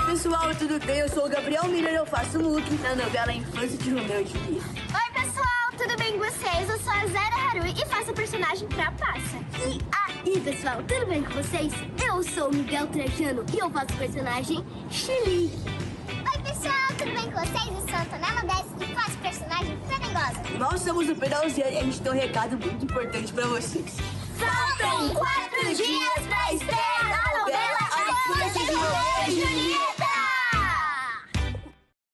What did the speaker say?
pessoal, tudo bem? Eu sou o Gabriel Miller, eu faço o Luke na novela Infância de Romeu e Julieta. Oi, pessoal, tudo bem com vocês? Eu sou a Zara Harui e faço o personagem Trapaça. E aí, pessoal, tudo bem com vocês? Eu sou o Miguel Trajano e eu faço o personagem Chili. Oi, pessoal, tudo bem com vocês? Eu sou a Antonella 10 e faço o personagem Fenegosa. Nós somos o Pedalzinho e a gente tem um recado muito importante pra vocês. Faltam 4 dias pra estreia!